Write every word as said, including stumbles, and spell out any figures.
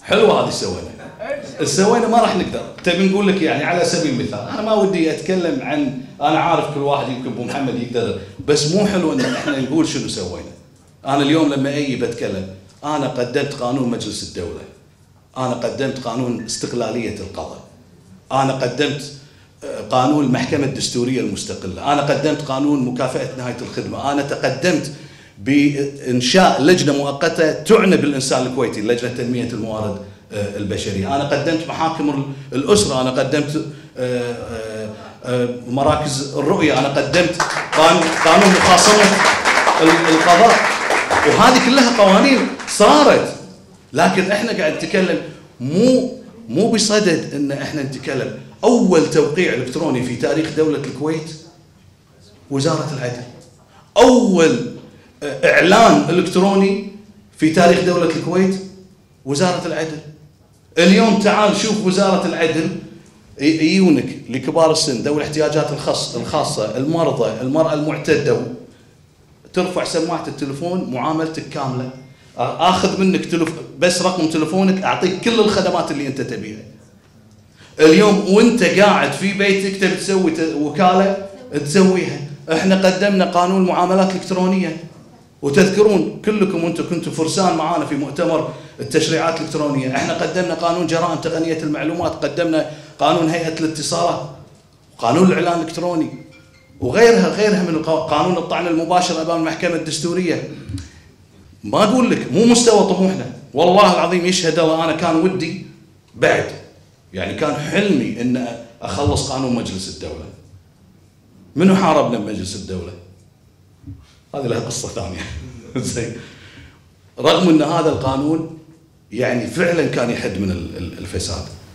حلوه هذه سوينا سوينا ما راح نقدر. تبي نقول لك يعني على سبيل المثال، انا ما ودي اتكلم عن، انا عارف كل واحد يمكن ابو محمد يقدر، بس مو حلو ان احنا نقول شنو سوينا. انا اليوم لما اجي بتكلم، انا قدمت قانون مجلس الدوله، انا قدمت قانون استقلاليه القضاء، انا قدمت قانون المحكمه الدستوريه المستقله، انا قدمت قانون مكافاه نهايه الخدمه، انا تقدمت بانشاء لجنه مؤقته تعنى بالانسان الكويتي، لجنه تنميه الموارد البشريه، انا قدمت محاكم الاسره، انا قدمت مراكز الرؤيه، انا قدمت قانون مخاصمه القضاء، وهذه كلها قوانين صارت. لكن احنا قاعد نتكلم مو مو بصدد ان احنا نتكلم. اول توقيع الكتروني في تاريخ دوله الكويت وزاره العدل، اول اعلان الكتروني في تاريخ دوله الكويت وزاره العدل. اليوم تعال شوف وزاره العدل، يجونك لكبار السن، ذوي الاحتياجات الخاصه، المرضى، المراه المعتده، ترفع سماعه التليفون معاملتك كامله، اخذ منك تلف... بس رقم تليفونك اعطيك كل الخدمات اللي انت تبيها. اليوم وانت قاعد في بيتك تبي تسوي وكاله تسويها. احنا قدمنا قانون معاملات الكترونيه، وتذكرون كلكم وانتم كنتم فرسان معانا في مؤتمر التشريعات الالكترونيه، احنا قدمنا قانون جرائم تقنيه المعلومات، قدمنا قانون هيئه الاتصالات، قانون الاعلان الالكتروني، وغيرها غيرها من قانون الطعن المباشر امام المحكمه الدستوريه. ما اقول لك مو مستوى طموحنا، والله العظيم يشهد الله انا كان ودي بعد، يعني كان حلمي ان اخلص قانون مجلس الدوله. منو حاربنا بمجلس الدوله؟ هذه لها قصه ثانيه. زين. رغم ان هذا القانون يعني فعلا كان يحد من الفساد،